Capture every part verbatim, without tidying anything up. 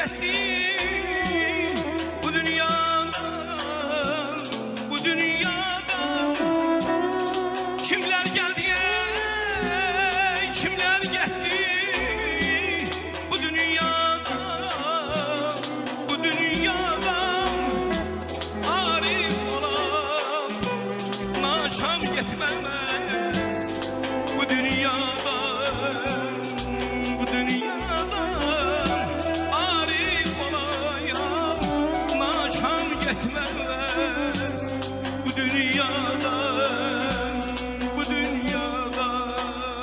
getdi bu dünyadan, bu dünyadan. Kimler geldi, ey, kimler getdi bu dünyadan, bu dünyadan. Arif olan naçam getmez bu dünyadan, bu dünyadan. Arif olayan naçam getmez bu dünyadan, bu dünyadan.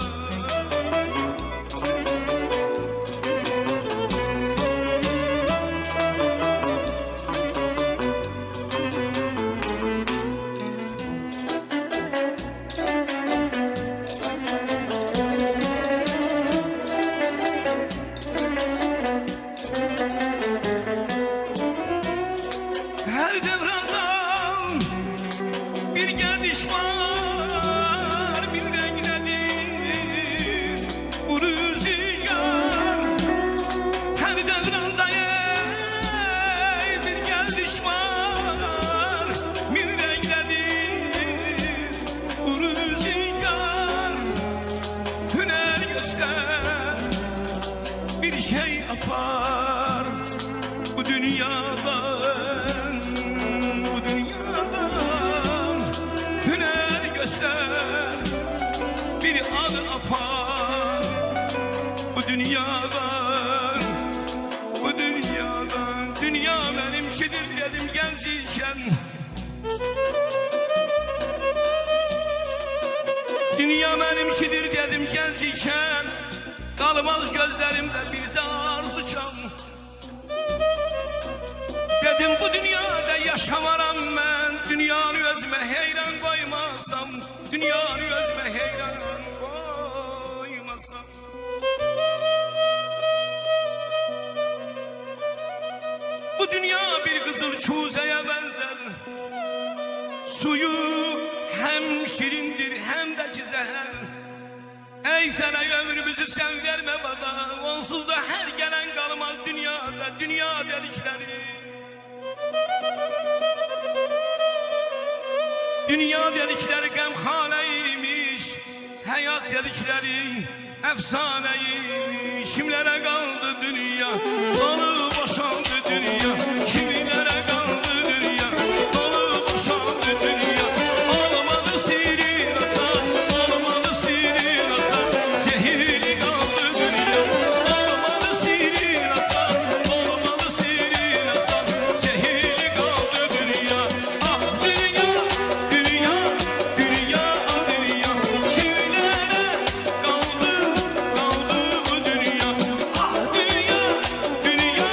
Her devrandan bir geliş var, bir renkledir bu rüzgar. Her devranda ey, bir geliş var, bir renkledir bu rüzgar. Hüner göster, bir şey yapar bu dünyadan, bu dünyadan. Hüner göster, bir ad apar bu dünyadan, bu dünyadan. Dünya benimkidir dedim genç iken, dünya benimkidir dedim genç iken. Kalmaz gözlerimde bir arzucan. Dedim bu dünyada yaşamaram ben, dünyanı özüme heyran koymasam, dünyanı özüme heyran koymasam. Bu dünya bir kızıl çuzeye benzer, suyu hem şirindir hem de zehir. Ey sana ömrümüzü sen verme baba, onsuz da her gelen kalmaz dünyada, dünya dedikleri. Dünya dedikleri gamhaneymiş, hayat dedikleri efsaneymiş. Kimlere kaldı dünya, dolu boşaldı dünya. Kimlere kaldı dünya, dolu boşaldı dünya. Olmadı sirin atan, olmadı sirin atan, zehirli kaldı dünya. Olmadı sirin atan, olmadı sirin atan, zehirli kaldı dünya. Ah dünya, dünya, dünya, ah dünya. Kimlere kaldı, kaldı bu dünya. Ah dünya, dünya,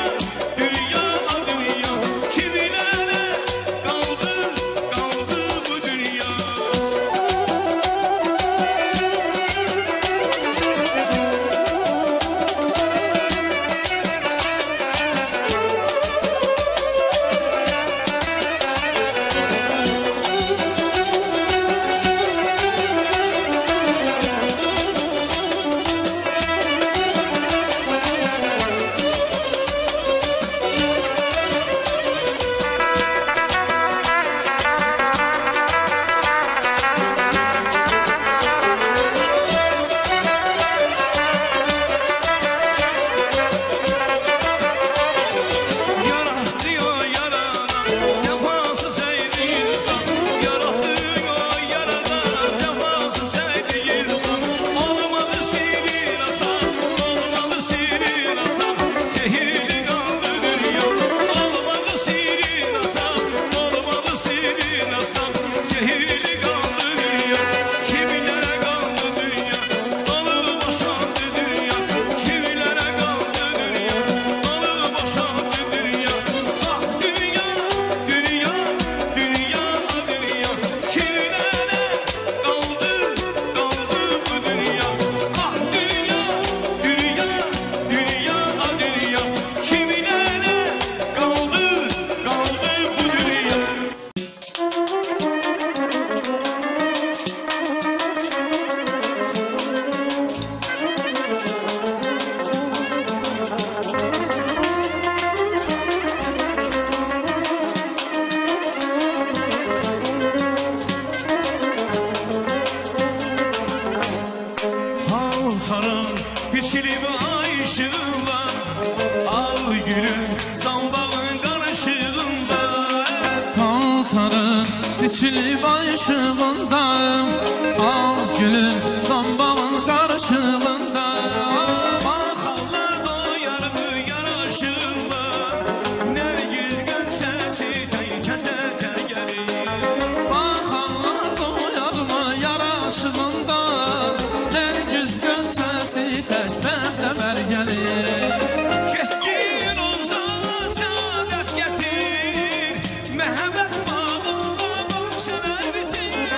baharın biçilib ay ışığında, al gülüm zambağın qarışığında. Baxanlar doyar mı yaraşırma, Nərgiz gölçəsi təykəzətə gəlir. Baxanlar doyar mı yaraşığında, Nərgiz gölçəsi tək bəxtə bər gəlir. Getdin olsana səadət gətir, Məhəbbət bağında qonşələr bitir.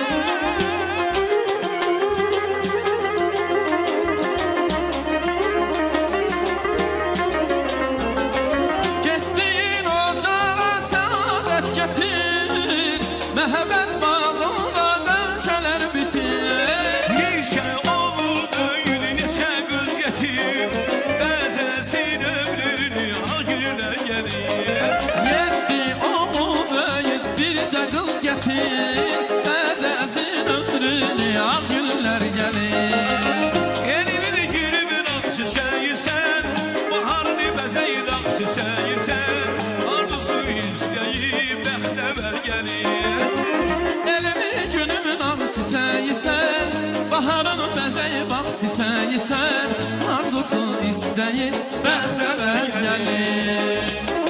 Getdin ocağa səadət gətir, Məhəbbət bağında qönçələr bitir. Neçə oğul böyüdü, neçə qız yetim, Bəzəsin ömrünü ağ günlər gəlir. Yeddi oğul böyüd bircə qız gətir, Bəzəsin ömrünü ağ günlər gəlir. Elimin gülümün ağzı səyirsən, Baharını bəzəyir ağzı səyirsən, Arzusu istəyib bəxtəvər gəlir. Elimi günümün ağ çiçəyisən, Baharın bəzəyi bağ çiçəyisən, Arzusu istəyir bəxtəvər gəlir.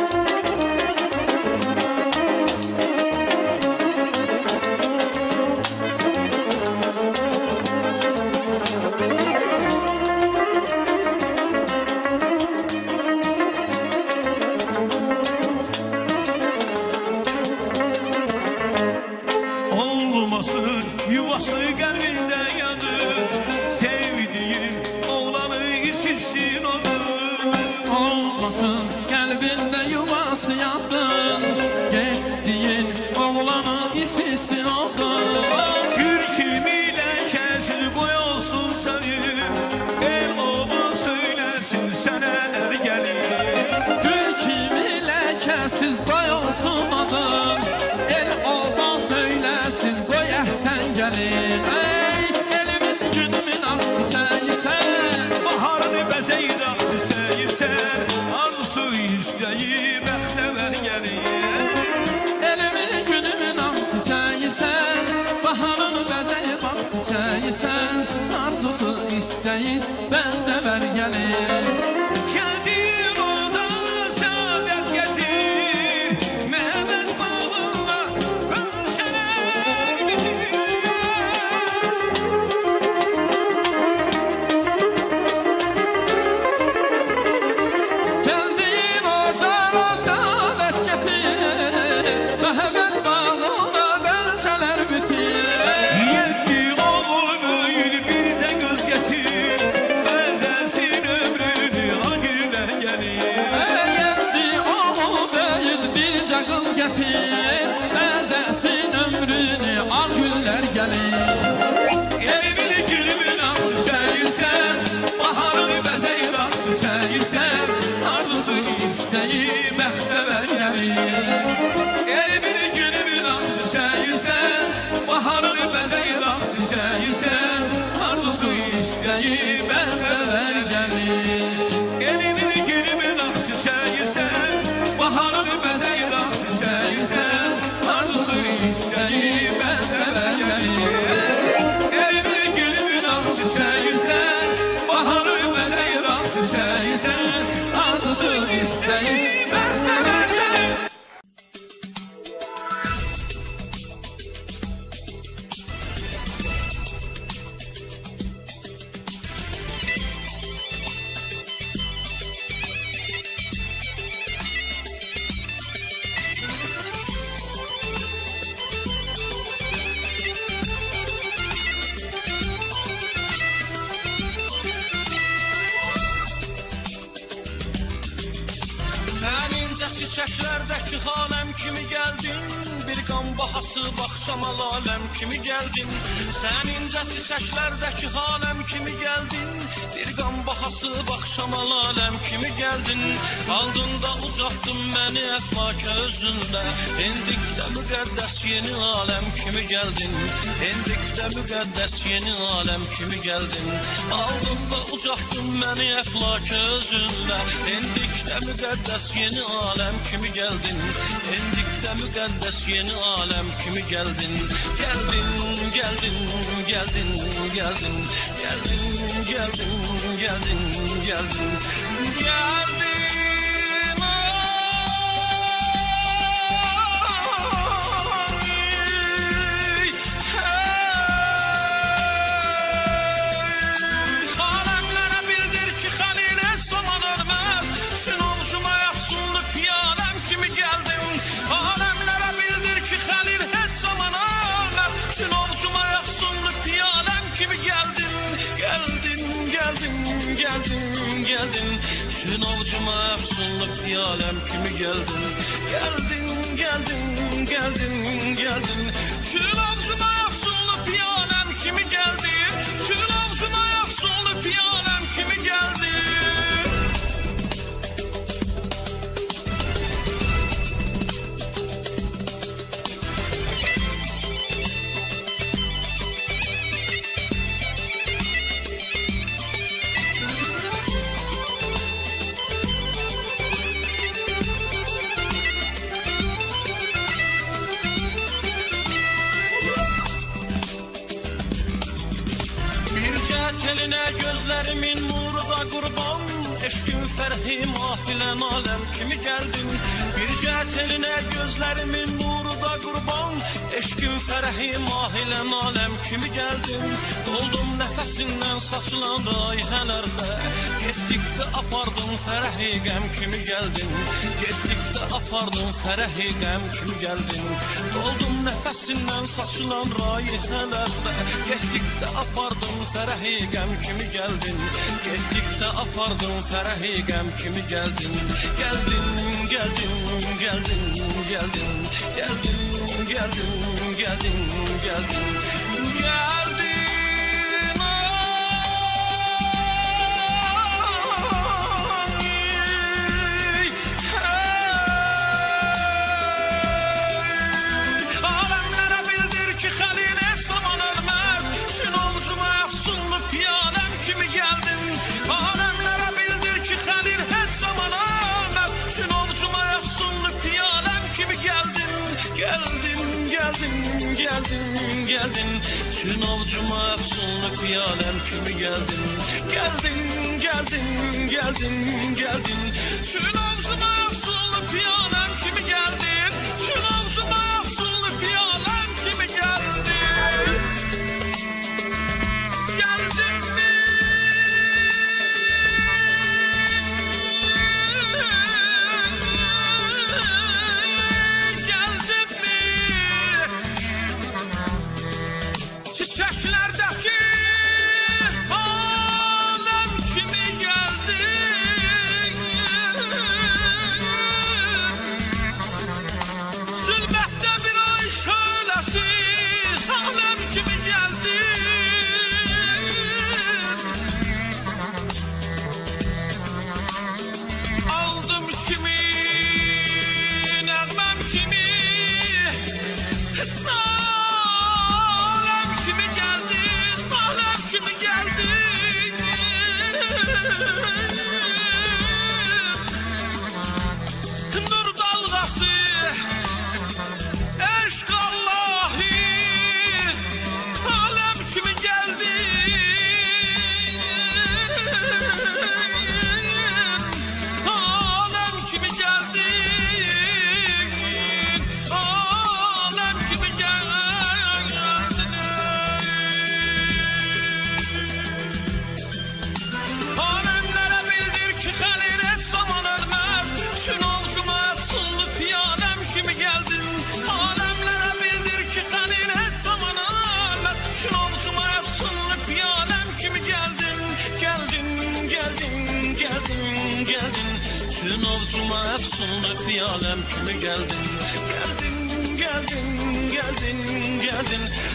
Olmasın yuvası qəlbində yadı, Sevdiyin oğlanı isitsin onu. Olmasın qəlbində yuvası yandın, Getdiyin oğlanı istisi oldun. Gül kimi ləkəsiz qoy olsun səni, El oba söyləsin sənə ər gəlir. Gül kimi ləkəsiz qoy olsun adın, El oba söyləsin qoy əhsən gəlir. Ey elimin günümün ağ çiçəyisən, Baharını bəzəyir ağzı səyirsən, Arzusu istəyib bəxtəvər gəlir. elimin günümün ağ çiçəyisən, Baharın bəzəyi bağ çiçəyisən, Arzusu istəyir bəxtəvər gəlir. Gəldin oda səadət gətir, Məhəbbət bağında qönçələr bitir. Gəldin ocağa səadət gətir, Məhəbbət bağında qönçələr bitir. Yeddi oğul böyüdü, bircə qız yetim, Bəzəsin ömrünü ağ günlər gəlir. Yeddi oğul böyüd bircə qız gətir, Bəzəsin ömrünü ağ günlər gəlir. Elimin gülümün ağzı səyirsən, Baharını bəzəyir ağzı səyirsən, Arzusu istəyib bəxtəvər gəlir. Elimin gülümün ağzı səyirsən, Baharını bəzəyir ağzı səyirsən, Arzusu istəyib bəxtəvər gəlir. Elimin gülümün ağzı səyirsən, Baharını bəzəyir ağzı səyirsən, Arzusu istəyib bəxtəvər gəlir. Elimin gülümün ağzı səyirsən, Baharını bəzəyir ağzı səyirsən, Arzusu istəyib bəxtəvər gəlir. Sən incə çiçəklərdəki haləm kimi gəldin, Bir qan bahası baxşamal aləm kimi gəldin. Sən incə çiçəklərdəki haləm kimi gəldin, Bir qan bahası baxşamal aləm kimi gəldin. Aldında ucaqdın məni əflaka özündə, Endikdə müqəddəs yeni aləm kimi gəldin. Endikdə müqəddəs yeni aləm kimi gəldin. Aldında ucaqdın məni əflaka özündə, Endikdə müqəddəs yeni aləm kimi gəldin. Endikdə Beşikte müqəddəs yeni alem kimi geldin. Geldin, geldin, geldin, geldin. Geldin, geldin, geldin, geldin. Geldin. Şınovcuma efsunluk diyalem kimi geldin. Geldin, geldin, geldin, geldin. Şınovcuma efsunluk diyalem kimi geldin. Şınovcuma efsunluk diyalem kimi geldin. Teline gözlerimin nuru da kurban. Eşkin ferhim ahilen alem kimi geldin. Bir teline gözlerimin nuru da kurban. Eşkin ferhim ahilen alem kimi geldin. Doldum nefesinden saçılan rayhelerle. Getdikdə apardım fərəhi qəm kimi geldin. Getdikdə apardım fərəhi qəm kimi geldin. Doldum nefesinden saçılan rayhelerle. Getdikdə apardım fərəhi qəm kimi geldin. Getdikdə apardım fərəhi qəm kimi geldin. Geldin, geldin, geldin, geldin. Geldin, geldin, geldin, geldin. Geldin. Geldin, şınovcuma efsunluk bir alem kimi geldin. Geldin, geldin, geldin, geldin. Şınovcuma efsunluk bir alem kimi geldin. Şınovcuma efsunluk bir alem kimi geldin. Geldin mi? Şınovcuma efsunluk bir alem kimi geldin. Geldin, geldin, geldin, geldin.